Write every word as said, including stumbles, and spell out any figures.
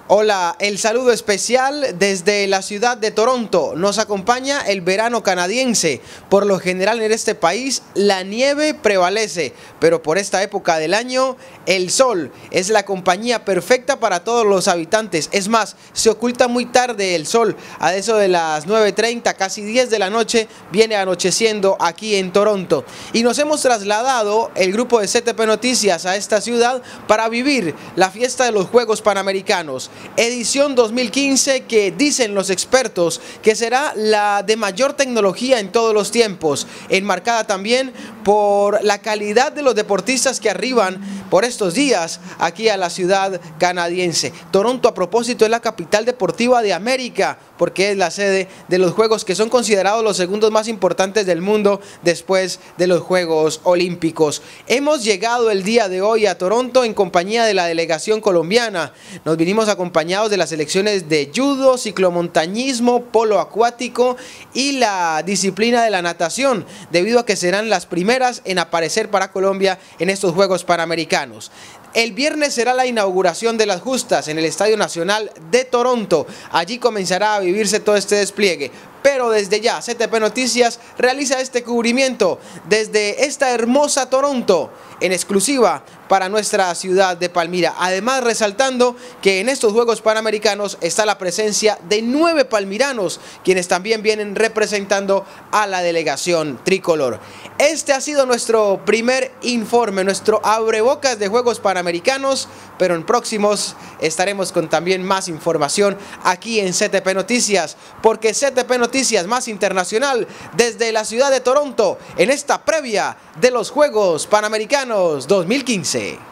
Hola, el saludo especial desde la ciudad de Toronto. Nos acompaña el verano canadiense. Por lo general en este país la nieve prevalece, pero por esta época del año el sol es la compañía perfecta para todos los habitantes. Es más, se oculta muy tarde el sol. A eso de las nueve treinta, casi diez de la noche, viene anocheciendo aquí en Toronto. Y nos hemos trasladado el grupo de C T P Noticias a esta ciudad para vivir la fiesta de los Juegos Panamericanos. Edición dos mil quince, que dicen los expertos que será la de mayor tecnología en todos los tiempos, enmarcada también por la calidad de los deportistas que arriban por estos días aquí a la ciudad canadiense. Toronto, a propósito, es la capital deportiva de América, porque es la sede de los Juegos que son considerados los segundos más importantes del mundo después de los Juegos Olímpicos. Hemos llegado el día de hoy a Toronto en compañía de la delegación colombiana. Nos vinimos acompañados de las selecciones de judo, ciclomontañismo, polo acuático y la disciplina de la natación, debido a que serán las primeras en aparecer para Colombia en estos Juegos Panamericanos. El viernes será la inauguración de las justas en el Estadio Nacional de Toronto. Allí comenzará a vivirse todo este despliegue. Pero desde ya, C T P Noticias realiza este cubrimiento desde esta hermosa Toronto, en exclusiva para nuestra ciudad de Palmira. Además, resaltando que en estos Juegos Panamericanos está la presencia de nueve palmiranos, quienes también vienen representando a la delegación tricolor. Este ha sido nuestro primer informe, nuestro abrebocas de Juegos Panamericanos, pero en próximos estaremos con también más información aquí en C T P Noticias, porque C T P Noticias Noticias más internacional desde la ciudad de Toronto en esta previa de los Juegos Panamericanos dos mil quince.